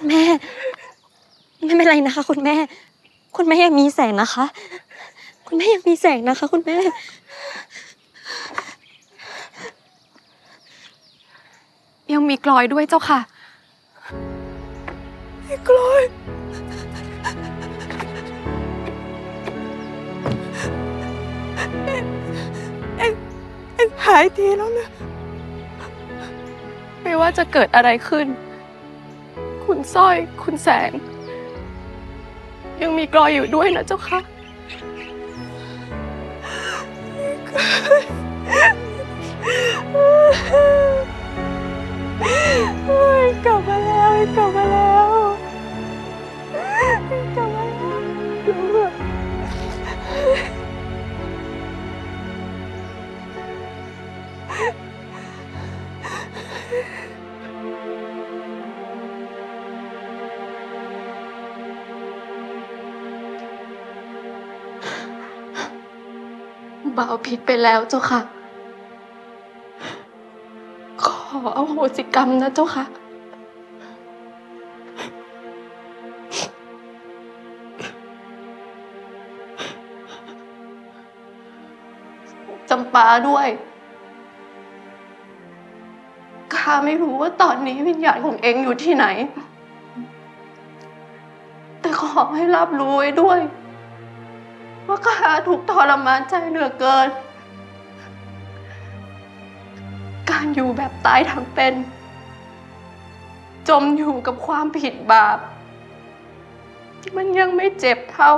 แม่ไม่เป็นไรนะคะคุณแม่ยังมีแสงนะคะคุณแม่ยังมีแสงนะคะคุณแม่ยังมีกลอยด้วยเจ้าค่ะกลอยเอ็งหายดีแล้วนะไม่ว่าจะเกิดอะไรขึ้นคุณสร้อยคุณแสงยังมีกลอยอยู่ด้วยนะเจ้าค่ะกลับมาแล้วกลับมาแล้วกลับมาแล้วบ่าวผิดไปแล้วเจ้าค่ะขออโหสิกรรมนะเจ้าค่ะจำปาด้วยข้าไม่รู้ว่าตอนนี้วิญญาณของเองอยู่ที่ไหนแต่ขอให้รับรู้ไว้ด้วยว่าข้าถูกทรมานใจเหลือเกินการอยู่แบบตายทั้งเป็นจมอยู่กับความผิดบาปมันยังไม่เจ็บเท่า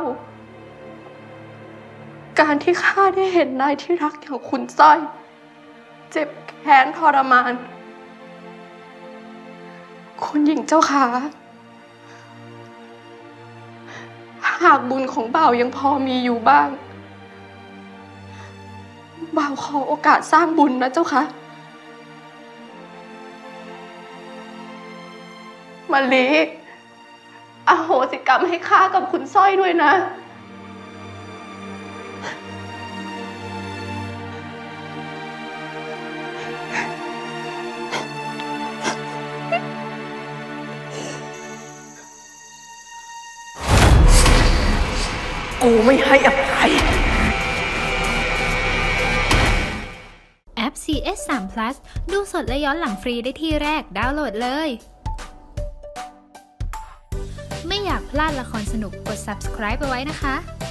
การที่ข้าได้เห็นนายที่รักอย่างคุณสร้อยเจ็บแค้นทรมานคุณหญิงเจ้าขาหากบุญของบ่าวยังพอมีอยู่บ้างบ่าวขอโอกาสสร้างบุญนะเจ้าค่ะมะลิอโหสิกรรมให้ข้ากับคุณสร้อยด้วยนะกูไม่ให้อภัยแอป CS3 Plus ดูสดและย้อนหลังฟรีได้ที่แรกดาวน์โหลดเลยไม่อยากพลาดละครสนุกกด subscribe ไปไว้นะคะ